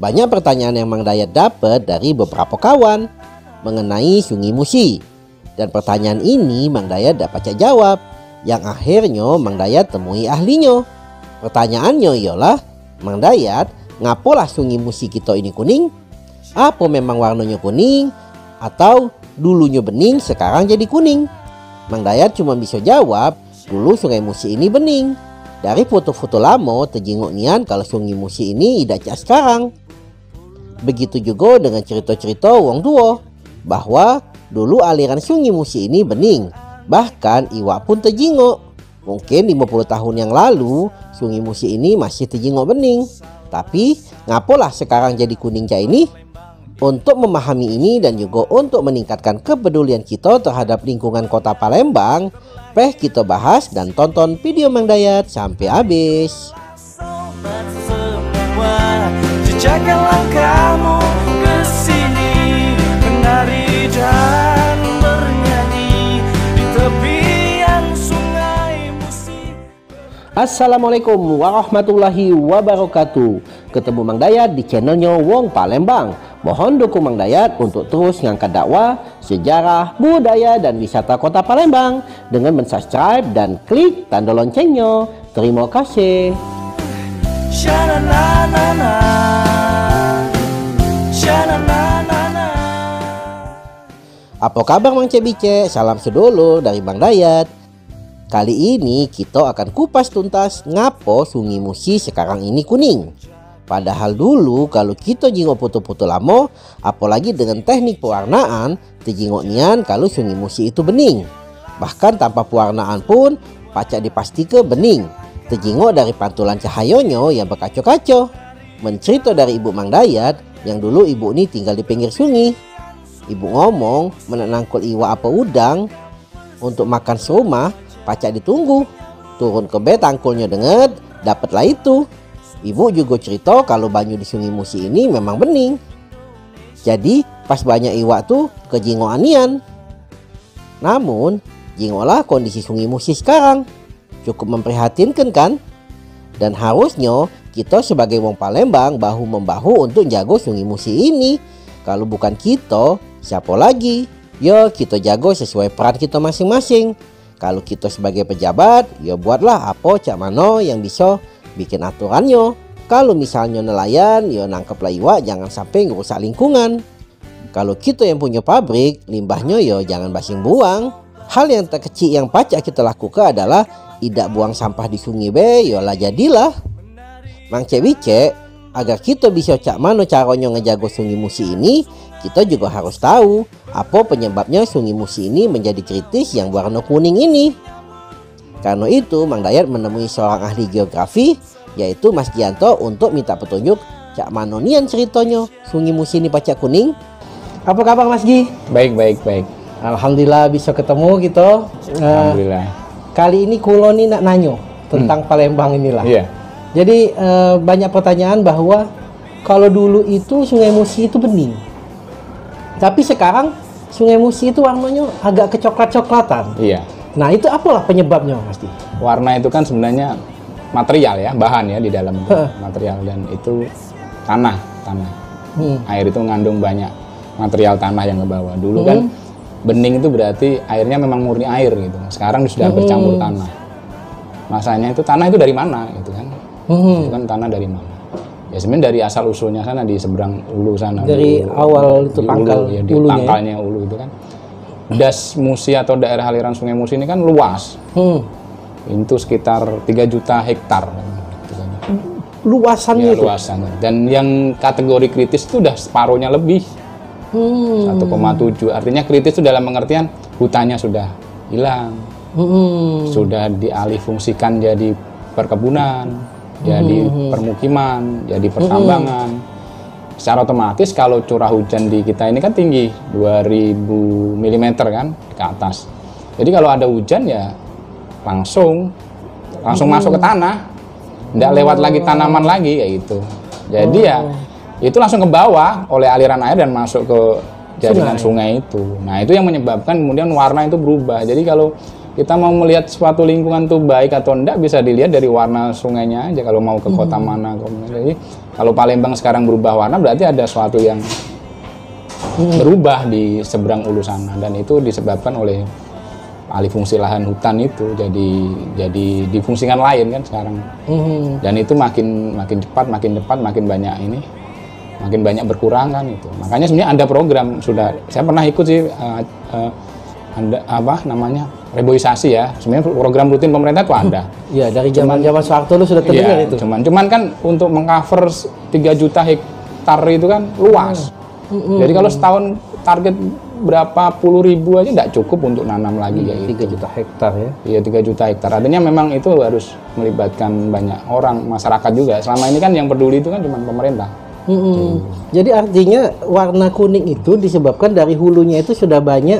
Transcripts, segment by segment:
Banyak pertanyaan yang Mang Dayat dapat dari beberapa kawan mengenai Sungai Musi. Dan pertanyaan ini Mang Dayat dapat jawab, yang akhirnya Mang Dayat temui ahlinya. Pertanyaannya ialah, Mang Dayat, ngapalah Sungai Musi kita ini kuning? Apa memang warnanya kuning? Atau dulunya bening sekarang jadi kuning? Mang Dayat cuma bisa jawab, dulu Sungai Musi ini bening. Dari foto-foto lama terjenguk nian kalau Sungai Musi ini tidak kayak sekarang. Begitu juga dengan cerita-cerita wong tua, bahwa dulu aliran Sungai Musi ini bening. Bahkan iwak pun terjenguk. Mungkin 50 tahun yang lalu Sungai Musi ini masih terjenguk bening. Tapi ngapalah sekarang jadi kuning kayak ini? Untuk memahami ini dan juga untuk meningkatkan kepedulian kita terhadap lingkungan kota Palembang, kita bahas dan tonton video Mang Dayat sampai habis. Sobat semua, jejakkan langkahmu ke sini, menari dan bernyanyi di tepian Sungai Musi. Assalamualaikum warahmatullahi wabarakatuh. Ketemu Mang Dayat di channelnya Wong Palembang. Mohon dukung Mang Dayat untuk terus ngangkat dakwah, sejarah, budaya, dan wisata kota Palembang dengan mensubscribe dan klik tanda loncengnya. Terima kasih. Apa kabar Mang Cebice? Salam sedulur dari Mang Dayat. Kali ini kita akan kupas tuntas ngapo Sungai Musi sekarang ini kuning. Padahal dulu kalau kita jingok foto-foto lama, apalagi dengan teknik pewarnaan, terjingok nian kalau Sungai Musi itu bening. Bahkan tanpa pewarnaan pun, pacak dipastikan bening. Terjingok dari pantulan cahayanya yang berkaca-kaca. Mencerita dari ibu Mang Dayat, yang dulu ibu ini tinggal di pinggir sungai. Ibu ngomong, menangkul iwak apa udang, untuk makan serumah, pacak ditunggu. Turun ke bed tangkulnya denget, dapatlah itu. Ibu juga cerita kalau banyu di Sungai Musi ini memang bening. Jadi pas banyak iwak tuh ke jingok anian. Namun jingoklah kondisi Sungai Musi sekarang. Cukup memprihatinkan kan? Dan harusnya kita sebagai wong Palembang bahu-membahu untuk jago Sungai Musi ini. Kalau bukan kita, siapa lagi? Ya kita jago sesuai peran kita masing-masing. Kalau kita sebagai pejabat, ya buatlah apa cak mano yang bisa bikin aturannya. Kalau misalnya nelayan, ya nangkeplah iwak, jangan sampai ngerusak lingkungan. Kalau kita yang punya pabrik, limbahnya ya jangan basing buang. Hal yang terkecil yang pacak kita lakukan adalah tidak buang sampah di sungai be, ya lah jadilah. Mang Cebice, agar kita bisa cak mano caranya ngejago Sungai Musi ini, kita juga harus tahu apa penyebabnya Sungai Musi ini menjadi kritis yang warna kuning ini. Karena itu Mang Dayat menemui seorang ahli geografi, yaitu Mas Gianto, untuk minta petunjuk cak manonian ceritanya Sungai Musi ini pacak kuning. Apa kabar Mas Gi? Baik. Alhamdulillah bisa ketemu gitu. Alhamdulillah. Kali ini kuloni nak nanyo tentang Palembang inilah. Iya. Jadi banyak pertanyaan bahwa kalau dulu itu Sungai Musi itu bening. Tapi sekarang Sungai Musi itu warnanya agak kecoklat-coklatan. Iya. Nah itu apalah penyebabnya Mas Di? Warna itu kan sebenarnya material ya, bahan ya di dalam itu. Material, dan itu tanah. Air itu mengandung banyak material tanah yang ke bawah. Dulu kan bening itu berarti airnya memang murni air gitu. Sekarang sudah bercampur tanah. Masanya itu tanah itu dari mana gitu kan? Itu kan tanah dari mana? Ya sebenarnya dari asal usulnya sana di seberang ulu sana. Dari ulu, awal itu di pangkal ulu, ya, di ulunya, pangkalnya ulu itu kan. Das Musi atau daerah aliran Sungai Musi ini kan luas. Itu sekitar 3 juta hektar. Luasannya Ya, itu? luasannya. Dan yang kategori kritis itu udah separuhnya lebih. 1,7. Artinya kritis itu dalam pengertian hutannya sudah hilang. Sudah dialih fungsikan jadi perkebunan, jadi permukiman, jadi pertambangan. Secara otomatis kalau curah hujan di kita ini kan tinggi, 2000 mm kan ke atas. Jadi kalau ada hujan ya langsung masuk ke tanah, tidak lewat lagi tanaman lagi kayak gitu. Jadi ya itu langsung ke bawah oleh aliran air dan masuk ke jaringan sungai itu. Nah itu yang menyebabkan kemudian warna itu berubah. Jadi kalau kita mau melihat suatu lingkungan tuh baik atau enggak bisa dilihat dari warna sungainya aja kalau mau ke kota mana. Jadi kalau Palembang sekarang berubah warna berarti ada suatu yang berubah di seberang ulu sana, dan itu disebabkan oleh alih fungsi lahan hutan itu jadi difungsikan lain kan sekarang. Dan itu makin cepat makin banyak berkurang kan itu. Makanya sebenarnya ada program, sudah saya pernah ikut sih ada apa namanya reboisasi ya. Sebenarnya program rutin pemerintah itu ada. Iya, dari zaman Soeharto lu sudah terdengar itu. Cuman kan untuk mengcover 3 juta hektar itu kan luas. Jadi kalau setahun target berapa puluh ribu aja nggak cukup untuk nanam lagi kayak 3 juta hektar ya. Iya, 3 juta hektar. Artinya memang itu harus melibatkan banyak orang, masyarakat juga. Selama ini kan yang peduli itu kan cuma pemerintah. Jadi artinya warna kuning itu disebabkan dari hulunya itu sudah banyak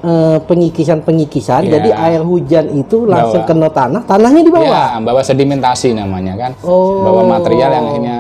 pengikisan. Jadi air hujan itu langsung kena tanahnya di bawah. Iya, bawa sedimentasi namanya kan. Bawa material yang akhirnya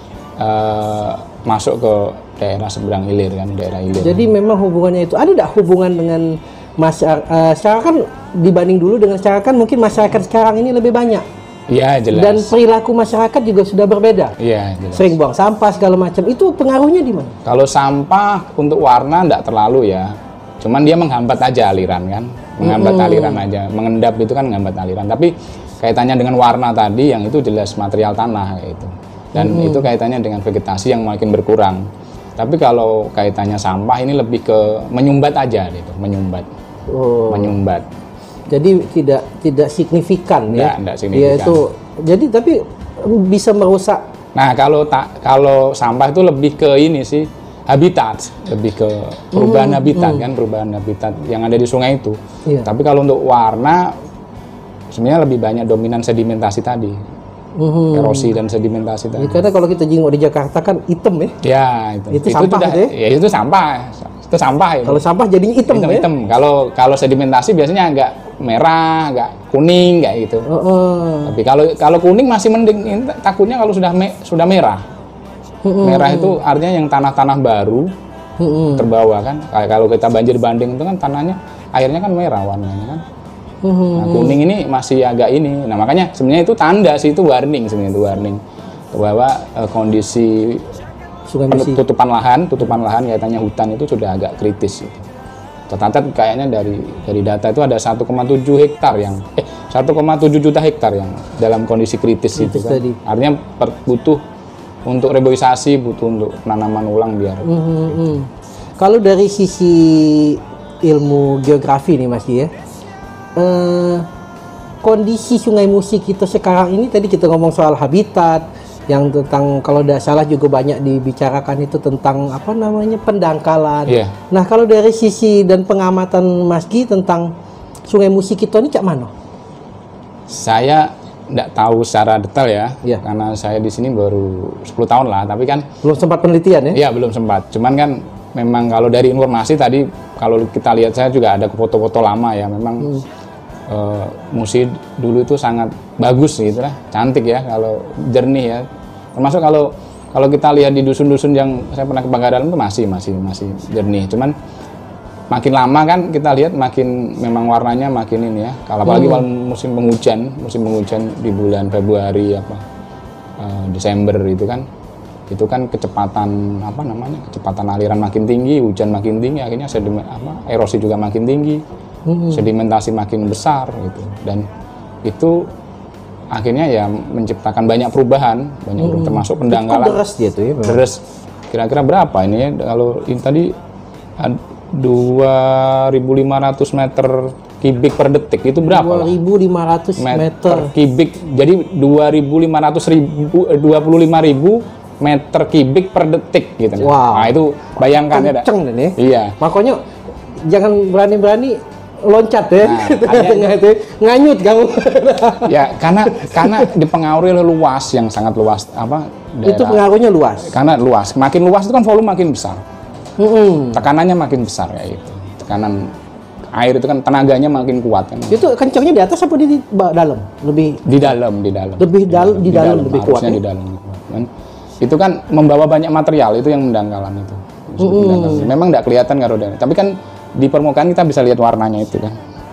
masuk ke daerah seberang hilir kan, daerah hilir. Jadi memang hubungannya itu ada tidak hubungan dengan masyarakat? Sekarang kan dibanding dulu dengan sekarang kan mungkin masyarakat sekarang ini lebih banyak. Iya, jelas. Dan perilaku masyarakat juga sudah berbeda. Iya, jelas. Sering buang sampah segala macam. Itu pengaruhnya di mana? Kalau sampah untuk warna enggak terlalu ya. Cuman dia menghambat aja aliran kan. Menghambat aliran aja. Mengendap itu kan menghambat aliran. Tapi kaitannya dengan warna tadi yang itu jelas material tanah kayak itu. Dan itu kaitannya dengan vegetasi yang makin berkurang. Tapi kalau kaitannya sampah ini lebih ke menyumbat aja gitu, menyumbat. Menyumbat. Jadi tidak signifikan ya. Enggak signifikan. Dia itu jadi tapi bisa merusak. Nah, kalau sampah itu lebih ke ini sih, habitat, lebih ke perubahan habitat kan, perubahan habitat yang ada di sungai itu. Iya. Tapi kalau untuk warna sebenarnya lebih banyak dominan sedimentasi tadi. Erosi dan sedimentasi tadi. Ya, karena kalau kita jenguk di Jakarta kan hitam ya. Ya, itu sampah sudah, ya itu sampah. Itu sampah itu. Kalau sampah jadinya hitam ya. Hitam. Kalau sedimentasi biasanya agak merah, agak kuning kayak gitu. Tapi kalau kuning masih mending, takutnya kalau sudah merah. Merah itu artinya yang tanah-tanah baru terbawa kan. Kayak kalau kita banjir banding itu kan tanahnya airnya kan merah warnanya kan. Nah, kuning ini masih agak ini. Nah, makanya sebenarnya itu tanda sih, itu warning sebenarnya, itu warning bahwa kondisi tutupan lahan kaitannya hutan itu sudah agak kritis gitu. Ternyata kayaknya dari data itu ada 1,7 hektar yang 1,7 juta hektar yang dalam kondisi kritis itu kan. Artinya butuh untuk reboisasi, butuh untuk penanaman ulang biar. Kalau dari sisi ilmu geografi nih Mas ya. Kondisi Sungai Musi kita sekarang ini, tadi kita ngomong soal habitat yang tentang kalau tidak salah juga banyak dibicarakan itu tentang apa namanya pendangkalan. Nah, kalau dari sisi dan pengamatan Mas Gi tentang Sungai Musi kita ini cak mana? Saya tidak tahu secara detail ya, karena saya di sini baru 10 tahun lah, tapi kan belum sempat penelitian ya? Iya, belum sempat. Cuman kan memang kalau dari informasi tadi, kalau kita lihat, saya juga ada foto-foto lama ya, memang Musi dulu itu sangat bagus gitu lah, cantik ya, kalau jernih ya. Termasuk kalau kita lihat di dusun-dusun yang saya pernah ke Bangka Dalam itu masih jernih. Cuman makin lama kan kita lihat makin memang warnanya makin ini ya. Kalau apalagi kalau musim penghujan di bulan Februari Desember itu kan kecepatan kecepatan aliran makin tinggi, hujan makin tinggi, akhirnya erosi juga makin tinggi, sedimentasi makin besar gitu, dan itu akhirnya ya menciptakan banyak perubahan, termasuk pendangkalan. Deras dia tuh ya. Deras. Kira-kira berapa ini ya? Kalau ini tadi 2.500 meter kubik per detik, itu berapa? 2.500 meter kubik. Jadi 25.000 meter kubik per detik gitu. Wow. Nah, itu bayangkan ya. Kenceng nih. Iya. Makanya jangan berani-berani loncat ya. Nah, itu nganyut kamu. Ya, karena dipengaruhi oleh luas yang sangat luas itu pengaruhnya luas. Karena luas, makin luas itu kan volume makin besar. Tekanannya makin besar kayak itu. Tekanan air itu kan tenaganya makin kuat kan. Itu kencangnya di atas apa di dalam? Di dalam. Di dalam lebih kuat. Harusnya di dalam. Dan itu kan membawa banyak material, itu yang mendangkalan itu. Memang tidak kelihatan kalau dari. Tapi kan di permukaan kita bisa lihat warnanya itu kan.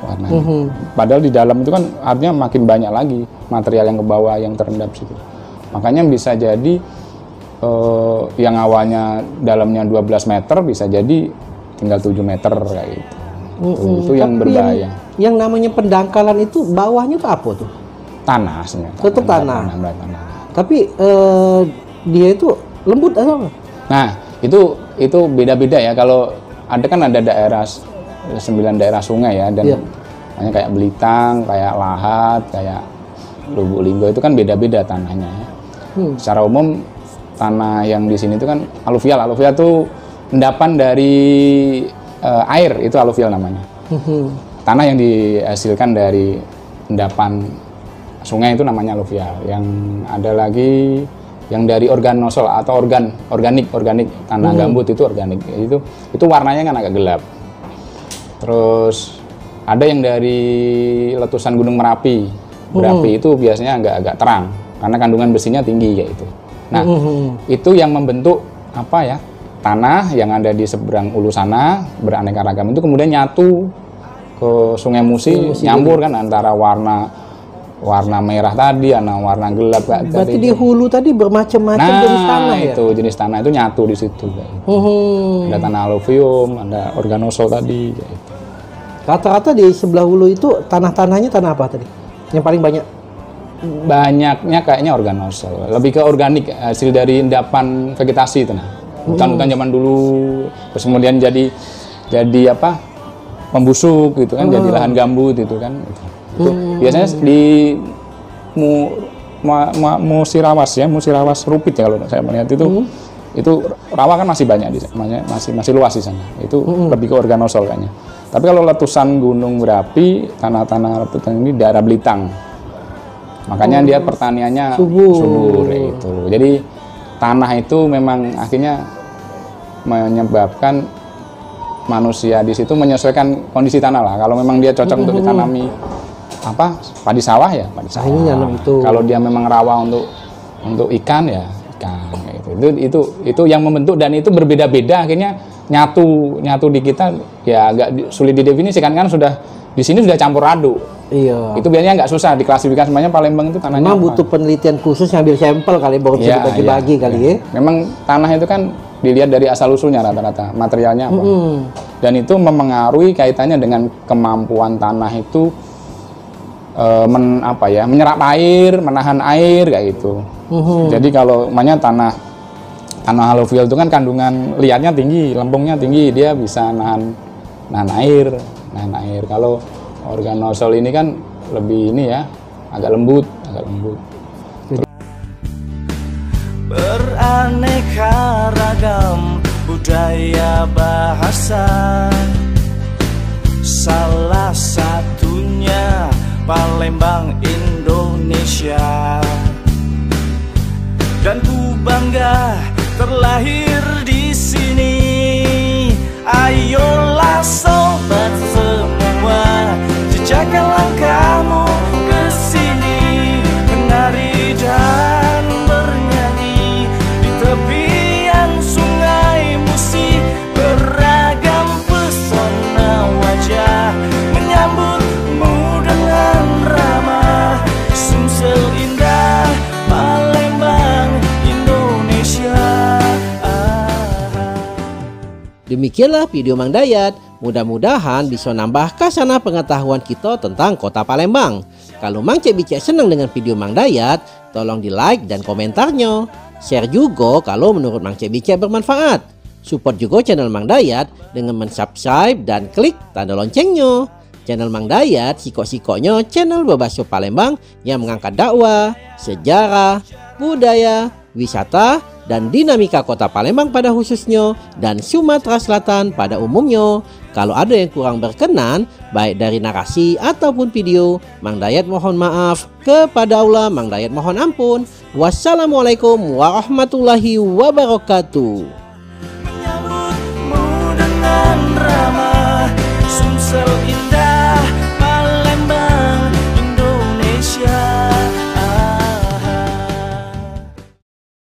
warnanya. Padahal di dalam itu kan artinya makin banyak lagi material yang ke bawah yang terendap situ. Makanya bisa jadi yang awalnya dalamnya 12 meter bisa jadi tinggal 7 meter kayak gitu. Itu yang berbahaya. Yang namanya pendangkalan itu bawahnya tuh apa tuh? Tanah sebenarnya. Tetap tanah. Tapi dia itu lembut atau apa? Nah, itu beda-beda ya. Kalau ada kan ada daerah 9 daerah sungai ya, dan hanya kayak Belitang, kayak Lahat, kayak Lubuk Linggo itu kan beda-beda tanahnya ya. Secara umum tanah yang di sini itu kan aluvial. Aluvial itu endapan dari air, itu aluvial namanya. Tanah yang dihasilkan dari endapan sungai itu namanya aluvial. Yang ada lagi yang dari organosol atau organik tanah gambut itu organik. Itu warnanya kan agak gelap. Terus ada yang dari letusan Gunung Merapi. Merapi itu biasanya agak terang karena kandungan besinya tinggi kayak itu. Nah, itu yang membentuk apa ya? Tanah yang ada di seberang ulu sana beraneka ragam itu kemudian nyatu ke Sungai Musi, nyambur kan antara warna merah tadi, warna gelap. Berarti di hulu tadi bermacam-macam jenis tanah ya? Itu jenis tanah itu nyatu di situ. Ada tanah aluvium, ada organosol tadi. Kayak itu. Rata-rata di sebelah hulu itu tanah-tanahnya tanah apa tadi? Yang paling banyak? Banyaknya kayaknya organosol, lebih ke organik, hasil dari endapan vegetasi itu. Hutan-hutan zaman dulu, terus kemudian jadi apa? Membusuk gitu kan, jadi lahan gambut itu kan. Itu biasanya di Musirawas Rupit ya kalau saya melihat itu rawa kan masih banyak di sana, masih luas di sana. Itu lebih ke organosol kayaknya. Tapi kalau letusan Gunung Merapi, tanah-tanah letusan ini daerah Belitang. Makanya dia pertaniannya subur itu. Jadi tanah itu memang akhirnya menyebabkan manusia di situ menyesuaikan kondisi tanah lah. Kalau memang dia cocok untuk ditanami padi sawah ya padi sawah. Kalau dia memang rawa untuk ikan ya ikan. Itu yang membentuk, dan itu berbeda-beda akhirnya nyatu di kita ya agak sulit didefinisikan kan sudah di sini sudah campur aduk. Iya. Itu biasanya nggak susah diklasifikasi, semuanya Palembang itu tanahnya. Memang butuh penelitian khusus ngambil sampel kali baru bisa dibagi-bagi kali ya. Memang tanah itu kan dilihat dari asal usulnya rata-rata materialnya apa. Dan itu memengaruhi kaitannya dengan kemampuan tanah itu menyerap air, menahan air kayak gitu. Jadi kalau tanah aluvial itu kan kandungan liatnya tinggi, lempungnya tinggi, dia bisa nahan air. Kalau organosol ini kan lebih agak lembut. Beraneka ragam budaya bahasa, salah satunya Palembang Indonesia. Dan ku bangga terlahir di sini. Ayolah sobat semua, jejakkan langkahmu ke sini, menari dan bernyanyi di tepian Sungai Musi. Beragam pesona wajah menyambutmu dengan ramah. Sumsel indah Palembang Indonesia. Demikianlah video Mang Dayat. Mudah-mudahan bisa nambah kasana pengetahuan kita tentang kota Palembang. Kalau Mang Cek Bicek senang dengan video Mang Dayat, tolong di like dan komentarnya. Share juga kalau menurut Mang Cek Bicek bermanfaat. Support juga channel Mang Dayat dengan mensubscribe dan klik tanda loncengnya. Channel Mang Dayat sikok-sikoknya channel berbahasa Palembang yang mengangkat dakwah, sejarah, budaya, wisata, dan dinamika kota Palembang pada khususnya dan Sumatera Selatan pada umumnya. Kalau ada yang kurang berkenan baik dari narasi ataupun video, Mang Dayat mohon maaf. Kepada Allah Mang Dayat mohon ampun. Wassalamualaikum warahmatullahi wabarakatuh.